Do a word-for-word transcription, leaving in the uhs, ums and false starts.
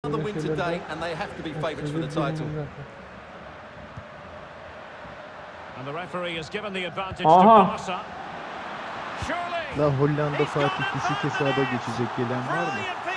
Another win today, and they have to be favourites for the title. And the referee has given the advantage to Aha. Barca. Surely. La Hollanda saat ikisi sahada geçecek gelen var mı?